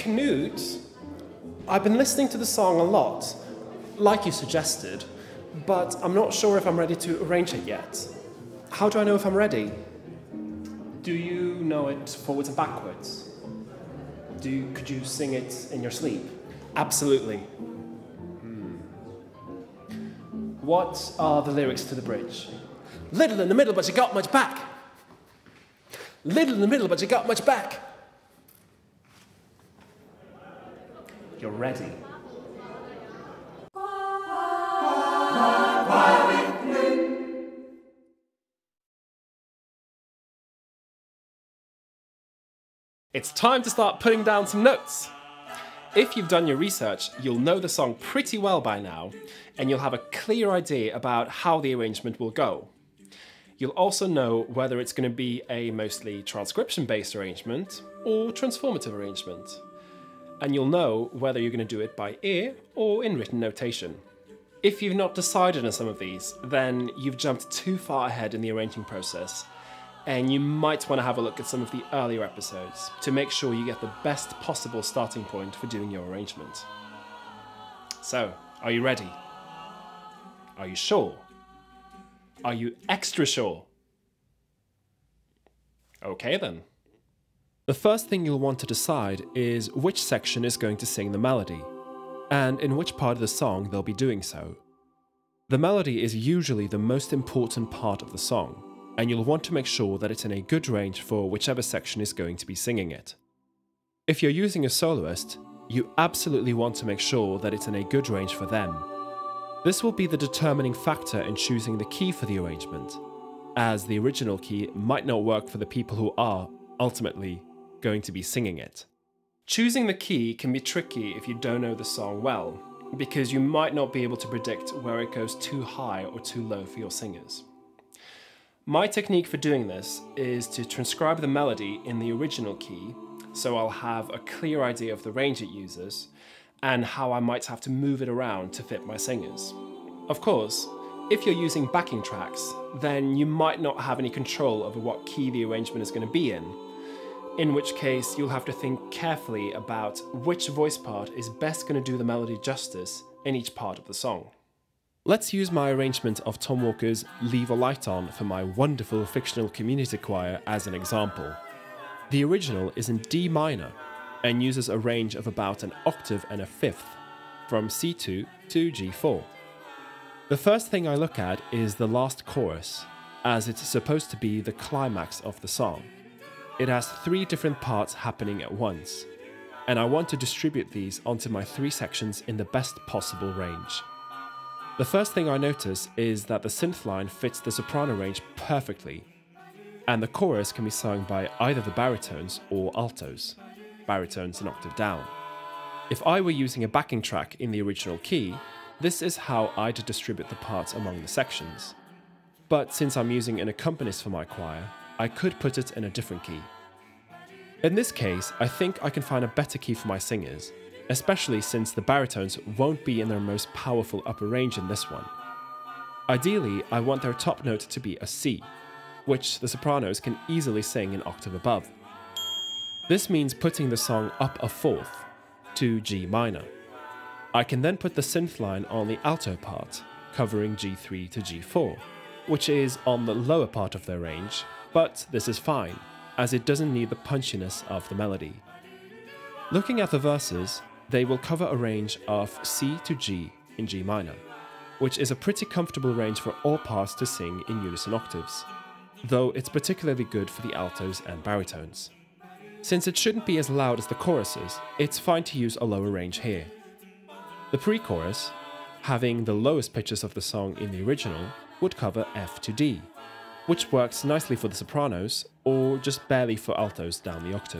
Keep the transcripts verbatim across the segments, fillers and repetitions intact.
Knut, I've been listening to the song a lot, like you suggested, but I'm not sure if I'm ready to arrange it yet. How do I know if I'm ready? Do you know it forwards and backwards? Do you, could you sing it in your sleep? Absolutely. Hmm. What are the lyrics to the bridge? Little in the middle, but you got much back. Little in the middle, but you got much back. You're ready. It's time to start putting down some notes. If you've done your research, you'll know the song pretty well by now, and you'll have a clear idea about how the arrangement will go. You'll also know whether it's going to be a mostly transcription-based arrangement or transformative arrangement. And you'll know whether you're going to do it by ear or in written notation. If you've not decided on some of these, then you've jumped too far ahead in the arranging process, and you might want to have a look at some of the earlier episodes to make sure you get the best possible starting point for doing your arrangement. So, are you ready? Are you sure? Are you extra sure? Okay then. The first thing you'll want to decide is which section is going to sing the melody, and in which part of the song they'll be doing so. The melody is usually the most important part of the song, and you'll want to make sure that it's in a good range for whichever section is going to be singing it. If you're using a soloist, you absolutely want to make sure that it's in a good range for them. This will be the determining factor in choosing the key for the arrangement, as the original key might not work for the people who are, ultimately, going to be singing it. Choosing the key can be tricky if you don't know the song well, because you might not be able to predict where it goes too high or too low for your singers. My technique for doing this is to transcribe the melody in the original key, so I'll have a clear idea of the range it uses, and how I might have to move it around to fit my singers. Of course, if you're using backing tracks, then you might not have any control over what key the arrangement is going to be in, in which case you'll have to think carefully about which voice part is best going to do the melody justice in each part of the song. Let's use my arrangement of Tom Walker's Leave a Light On for my wonderful fictional community choir as an example. The original is in D minor and uses a range of about an octave and a fifth, from C two to G four. The first thing I look at is the last chorus, as it's supposed to be the climax of the song. It has three different parts happening at once, and I want to distribute these onto my three sections in the best possible range. The first thing I notice is that the synth line fits the soprano range perfectly, and the chorus can be sung by either the baritones or altos, baritones an octave down. If I were using a backing track in the original key, this is how I'd distribute the parts among the sections. But since I'm using an accompanist for my choir, I could put it in a different key. In this case, I think I can find a better key for my singers, especially since the baritones won't be in their most powerful upper range in this one. Ideally, I want their top note to be a C, which the sopranos can easily sing an octave above. This means putting the song up a fourth, to G minor. I can then put the synth line on the alto part, covering G three to G four, which is on the lower part of their range, but this is fine, as it doesn't need the punchiness of the melody. Looking at the verses, they will cover a range of C to G in G minor, which is a pretty comfortable range for all parts to sing in unison octaves, though it's particularly good for the altos and baritones. Since it shouldn't be as loud as the choruses, it's fine to use a lower range here. The pre-chorus, having the lowest pitches of the song in the original, would cover F to D, which works nicely for the sopranos, or just barely for altos down the octave.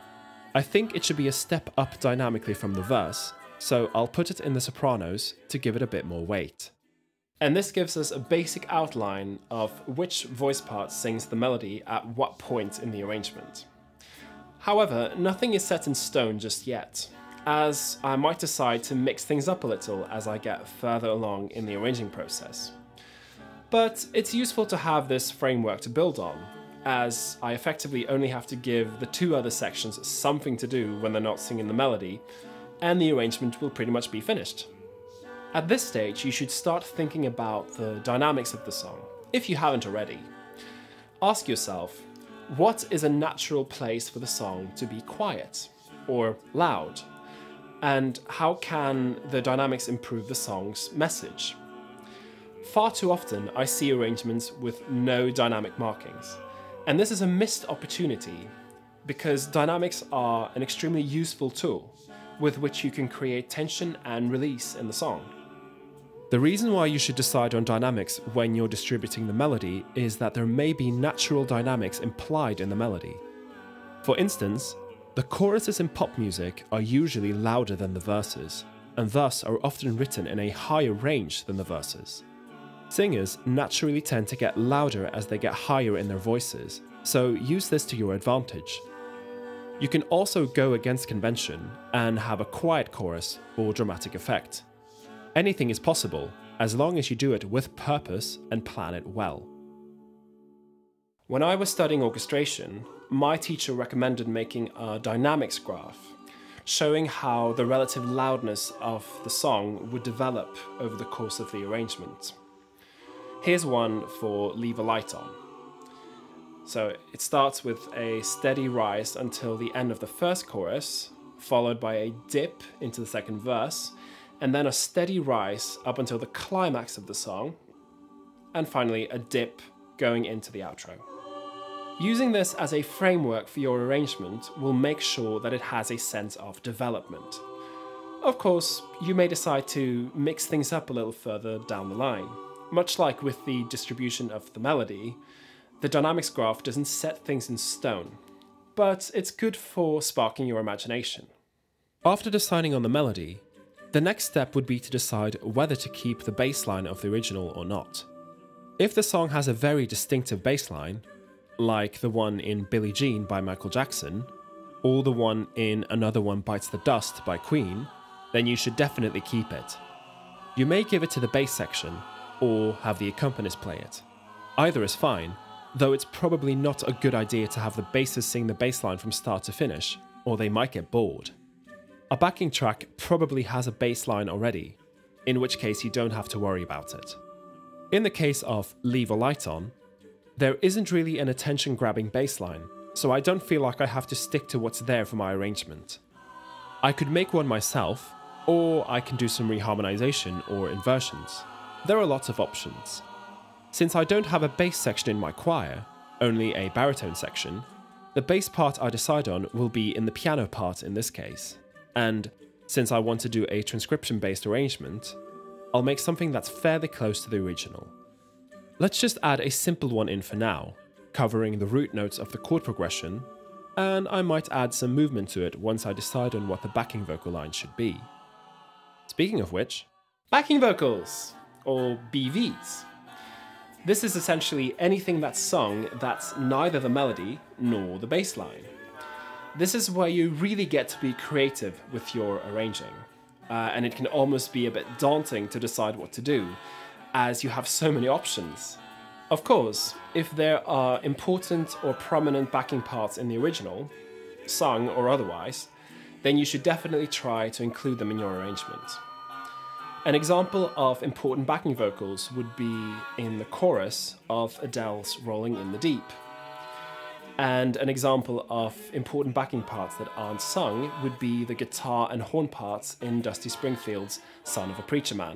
I think it should be a step up dynamically from the verse, so I'll put it in the sopranos to give it a bit more weight. And this gives us a basic outline of which voice part sings the melody at what point in the arrangement. However, nothing is set in stone just yet, as I might decide to mix things up a little as I get further along in the arranging process. But it's useful to have this framework to build on, as I effectively only have to give the two other sections something to do when they're not singing the melody, and the arrangement will pretty much be finished. At this stage, you should start thinking about the dynamics of the song, if you haven't already. Ask yourself, what is a natural place for the song to be quiet or loud? And how can the dynamics improve the song's message? Far too often, I see arrangements with no dynamic markings. And this is a missed opportunity because dynamics are an extremely useful tool with which you can create tension and release in the song. The reason why you should decide on dynamics when you're distributing the melody is that there may be natural dynamics implied in the melody. For instance, the choruses in pop music are usually louder than the verses, and thus are often written in a higher range than the verses. Singers naturally tend to get louder as they get higher in their voices, so use this to your advantage. You can also go against convention and have a quiet chorus for dramatic effect. Anything is possible, as long as you do it with purpose and plan it well. When I was studying orchestration, my teacher recommended making a dynamics graph, showing how the relative loudness of the song would develop over the course of the arrangement. Here's one for Leave a Light On. So it starts with a steady rise until the end of the first chorus, followed by a dip into the second verse, and then a steady rise up until the climax of the song, and finally a dip going into the outro. Using this as a framework for your arrangement will make sure that it has a sense of development. Of course, you may decide to mix things up a little further down the line. Much like with the distribution of the melody, the dynamics graph doesn't set things in stone, but it's good for sparking your imagination. After deciding on the melody, the next step would be to decide whether to keep the bass line of the original or not. If the song has a very distinctive bass line, like the one in Billie Jean by Michael Jackson, or the one in Another One Bites the Dust by Queen, then you should definitely keep it. You may give it to the bass section, or have the accompanist play it. Either is fine, though it's probably not a good idea to have the bassist sing the bass line from start to finish, or they might get bored. A backing track probably has a bass line already, in which case you don't have to worry about it. In the case of Leave a Light On, there isn't really an attention-grabbing bass line, so I don't feel like I have to stick to what's there for my arrangement. I could make one myself, or I can do some reharmonization or inversions. There are lots of options. Since I don't have a bass section in my choir, only a baritone section, the bass part I decide on will be in the piano part in this case. And since I want to do a transcription-based arrangement, I'll make something that's fairly close to the original. Let's just add a simple one in for now, covering the root notes of the chord progression, and I might add some movement to it once I decide on what the backing vocal line should be. Speaking of which, backing vocals, or B Vs. This is essentially anything that's sung that's neither the melody nor the bass line. This is where you really get to be creative with your arranging, uh, and it can almost be a bit daunting to decide what to do, as you have so many options. Of course, if there are important or prominent backing parts in the original, sung or otherwise, then you should definitely try to include them in your arrangement. An example of important backing vocals would be in the chorus of Adele's Rolling in the Deep. And an example of important backing parts that aren't sung would be the guitar and horn parts in Dusty Springfield's Son of a Preacher Man.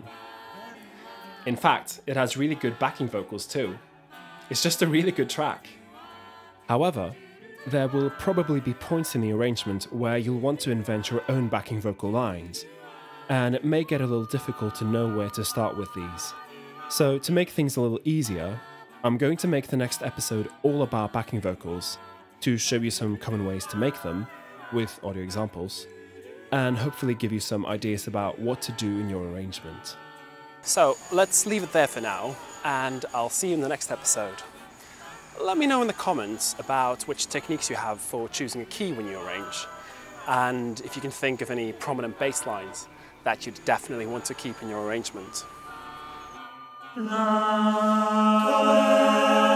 In fact, it has really good backing vocals too. It's just a really good track. However, there will probably be points in the arrangement where you'll want to invent your own backing vocal lines, and it may get a little difficult to know where to start with these. So to make things a little easier, I'm going to make the next episode all about backing vocals to show you some common ways to make them, with audio examples, and hopefully give you some ideas about what to do in your arrangement. So let's leave it there for now, and I'll see you in the next episode. Let me know in the comments about which techniques you have for choosing a key when you arrange, and if you can think of any prominent bass lines that you'd definitely want to keep in your arrangement.